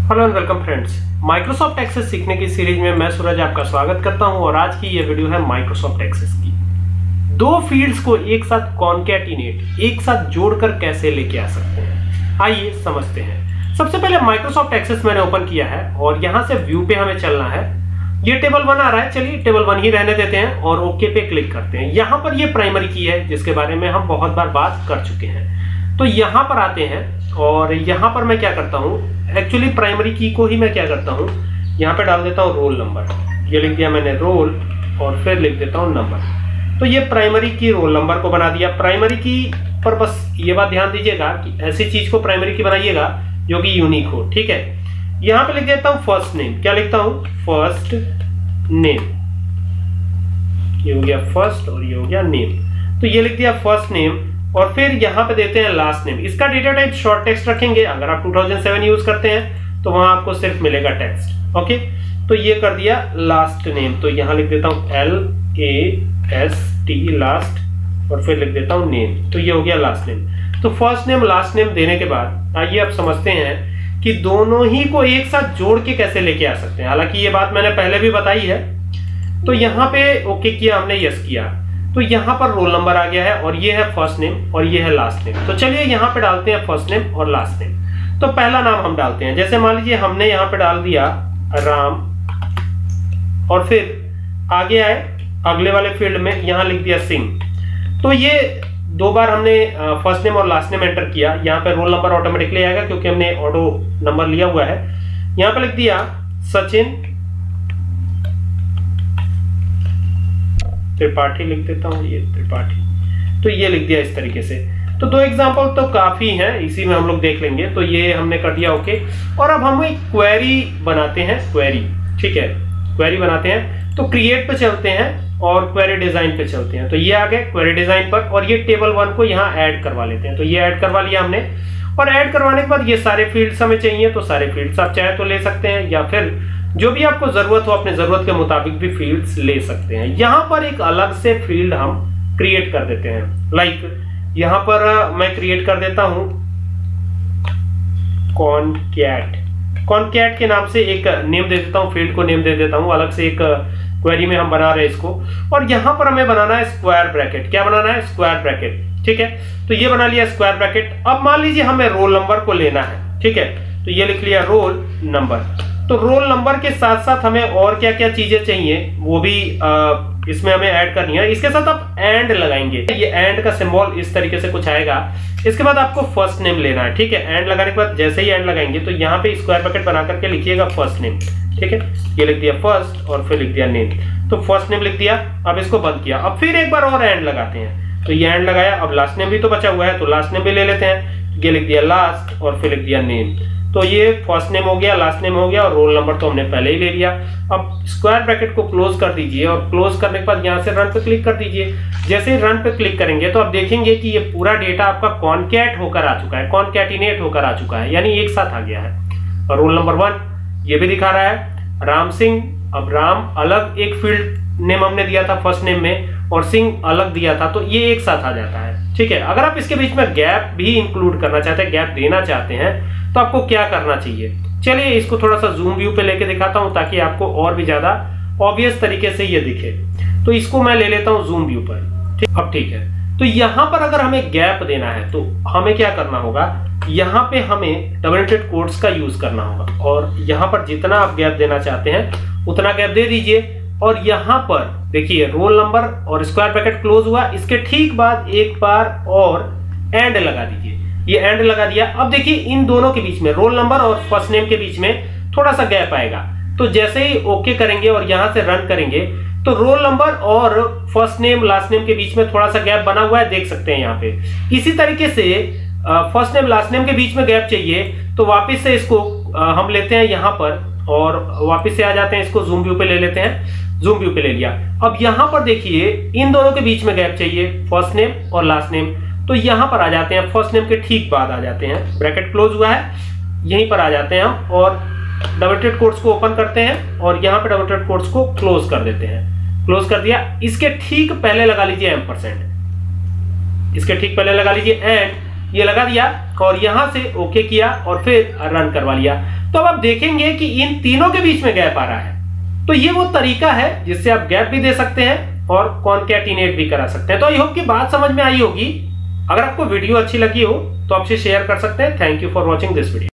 Hello and welcome friends, Microsoft Access सीखने की series में मैं सूरज आपका स्वागत करता हूं और आज की ये वीडियो है माइक्रोसॉफ्ट एक्सेस की। दो फील्ड्स को एक साथ कॉन्कैटिनेट, एक साथ जोड़कर कैसे लेके आ सकते हैं, आइए समझते हैं। सबसे पहले माइक्रोसॉफ्ट एक्सेस मैंने ओपन किया है और यहां से व्यू पे हमें चलना है। ये टेबल 1 आ रहा है, चलिए टेबल 1 ही रहने देते हैं और ओके पे क्लिक करते हैं। यहाँ पर ये प्राइमरी की है जिसके बारे में हम बहुत बार बात कर चुके हैं। तो यहाँ पर आते हैं और यहाँ पर मैं क्या करता हूँ, एक्चुअली प्राइमरी की को ही मैं क्या करता हूँ, यहाँ पे डाल देता हूँ रोल नंबर। ये लिख दिया मैंने रोल और फिर लिख देता हूँ नंबर। तो ये प्राइमरी की रोल नंबर को बना दिया। प्राइमरी की पर बस ये बात ध्यान दीजिएगा कि ऐसी चीज को प्राइमरी की बनाइएगा जो कि यूनिक हो, ठीक है। यहाँ पे लिख देता हूँ फर्स्ट नेम। क्या लिखता हूँ? First name. ये हो गया फर्स्ट और ये हो गया नेम। तो ये लिख दिया फर्स्ट नेम और फिर यहाँ पे देते हैं लास्ट नेम। इसका डेटा टाइप शॉर्ट टेक्स्ट रखेंगे। अगर आप 2007 यूज करते हैं तो वहां आपको सिर्फ मिलेगा टेक्स्ट। ओके, तो ये कर दिया लास्ट नेम। तो यहाँ लिख देता हूँ LAST लास्ट और फिर लिख देता हूँ नेम। तो ये हो गया लास्ट नेम। तो फर्स्ट नेम लास्ट नेम देने के बाद आइए अब समझते हैं कि दोनों ही को एक साथ जोड़ के कैसे लेके आ सकते हैं। हालांकि ये बात मैंने पहले भी बताई है। तो यहाँ पे ओके किया हमने, यस किया, तो यहाँ पर रोल नंबर आ गया है और ये है फर्स्ट नेम और ये है लास्ट नेम। तो चलिए यहाँ पे डालते हैं फर्स्ट नेम और लास्ट नेम। तो पहला नाम हम डालते हैं, जैसे मान लीजिए हमने यहाँ पे डाल दिया राम और फिर आगे आए अगले वाले फील्ड में यहाँ लिख दिया सिंह। तो ये दो बार हमने फर्स्ट नेम और लास्ट नेम एंटर किया। यहाँ पे रोल नंबर ऑटोमेटिकली आएगा क्योंकि हमने ऑटो नंबर लिया हुआ है। यहाँ पे लिख दिया सचिन त्रिपाठी, लिख देता हूँ ये त्रिपाठी। तो ये लिख दिया इस तरीके से। तो दो एग्जांपल तो काफी हैं, इसी में हम लोग देख लेंगे। तो ये हमने कर दिया ओके। और अब हम एक क्वेरी बनाते हैं, क्वेरी, ठीक है, क्वेरी बनाते हैं। तो क्रिएट पे चलते हैं और क्वेरी डिजाइन पे चलते हैं। तो ये आ गए क्वेरी डिजाइन पर और ये टेबल 1 को यहाँ ऐड करवा लेते हैं। तो ये ऐड करवा लिया हमने और ऐड करवाने के बाद ये सारे फील्ड्स हमें चाहिए। तो सारे फील्ड्स आप चाहे तो ले सकते हैं या फिर जो भी आपको जरूरत हो अपने जरूरत के मुताबिक भी फील्ड्स ले सकते हैं। यहां पर एक अलग से फील्ड हम क्रिएट कर देते हैं। लाइक यहां पर मैं क्रिएट कर देता हूं कॉनकैट। कॉनकैट के नाम से एक नेम दे देता हूं, फील्ड को नेम दे देता हूं। अलग से एक क्वेरी में हम बना रहे हैं इसको। और यहां पर हमें बनाना है स्क्वायर ब्रैकेट। क्या बनाना है? स्क्वायर ब्रैकेट, ठीक है। तो ये बना लिया स्क्वायर ब्रैकेट। अब मान लीजिए हमें रोल नंबर को लेना है, ठीक है। तो ये लिख लिया रोल नंबर। तो रोल नंबर के साथ साथ हमें और क्या क्या चीजें चाहिए वो भी इसमें हमें ऐड करनी है। इसके साथ आप एंड लगाएंगे। ये एंड का सिंबल इस तरीके से कुछ आएगा। इसके बाद आपको फर्स्ट नेम लेना है, ठीक है। एंड लगाने के बाद जैसे ही एंड लगाएंगे तो यहाँ पे स्क्वायर ब्रैकेट बना करके लिखिएगा फर्स्ट नेम, ठीक है। ये लिख दिया फर्स्ट और फिर लिख दिया नेम। तो फर्स्ट नेम लिख दिया। अब इसको बंद किया। अब फिर एक बार और एंड लगाते हैं। तो ये एंड लगाया। अब लास्ट नेम भी तो बचा हुआ है तो लास्ट नेम भी ले लेते हैं। ये लिख दिया लास्ट और फिर लिख दिया नेम। तो ये फर्स्ट नेम हो गया, लास्ट नेम हो गया और रोल नंबर तो हमने पहले ही ले लिया। अब स्क्वायर ब्रैकेट को क्लोज कर दीजिए और क्लोज करने के बाद यहाँ से रन पे क्लिक कर दीजिए। जैसे ही रन पे क्लिक करेंगे तो आप देखेंगे कि ये पूरा डेटा आपका कॉनकैट होकर आ चुका है, कॉनकैटिनेट होकर आ चुका है, यानी एक साथ आ गया है। और रोल नंबर 1 ये भी दिखा रहा है राम सिंह। अब राम अलग एक फील्ड नेम हमने दिया था फर्स्ट नेम में और सिंह अलग दिया था, तो ये एक साथ आ जाता है, ठीक है। अगर आप इसके बीच में गैप भी इंक्लूड करना चाहते हैं, गैप देना चाहते हैं, तो आपको क्या करना चाहिए? चलिए इसको थोड़ा सा जूम व्यू पे लेके दिखाता हूं ताकि आपको और भी ज्यादा ऑब्वियस तरीके से ये दिखे। तो इसको मैं ले लेता हूं जूम व्यू पर, ठीक। अब ठीक है। तो यहां पर अगर हमें गैप देना है तो हमें क्या करना होगा, यहां पे हमें डबल इंडेड कोट्स का यूज करना होगा और यहां पर जितना आप गैप देना चाहते हैं उतना गैप दे दीजिए। और यहां पर देखिए रोल नंबर और स्क्वायर ब्रैकेट क्लोज हुआ। इसके ठीक बाद एक बार और एंड लगा दीजिए। ये एंड लगा दिया। अब देखिए इन दोनों के बीच में, रोल नंबर और फर्स्ट नेम के बीच में थोड़ा सा गैप आएगा। तो जैसे ही ओके करेंगे और यहां से रन करेंगे तो रोल नंबर और फर्स्ट नेम लास्ट नेम के बीच में थोड़ा सा गैप बना हुआ है, देख सकते हैं यहाँ पे। इसी तरीके से फर्स्ट नेम लास्ट नेम के बीच में गैप चाहिए तो वापिस से इसको हम लेते हैं यहाँ पर और वापिस से आ जाते हैं, इसको जूम व्यू पे ले लेते हैं। जूम व्यू पे ले लिया। अब यहां पर देखिए इन दोनों के बीच में गैप चाहिए, फर्स्ट नेम और लास्ट नेम। तो यहां पर आ जाते हैं, फर्स्ट नेम के ठीक बाद आ जाते हैं। ब्रैकेट क्लोज हुआ है, यहीं पर आ जाते हैं हम और डबल इंडेड कोट्स को ओपन करते हैं और यहां पर डबल इंडेड कोट्स को क्लोज कर देते हैं। क्लोज कर दिया। इसके ठीक पहले लगा लीजिए एम्परसेंड। इसके ठीक पहले लगा लीजिए एंड ये लगा दिया और यहां से ओके किया और फिर रन करवा लिया। तो अब आप देखेंगे कि इन तीनों के बीच में गैप आ रहा है। तो ये वो तरीका है जिससे आप गैप भी दे सकते हैं और कॉन्कैटिनेट भी करा सकते हैं। तो आई होप कि बात समझ में आई होगी। अगर आपको वीडियो अच्छी लगी हो तो आपसे शेयर कर सकते हैं। Thank you for watching this video.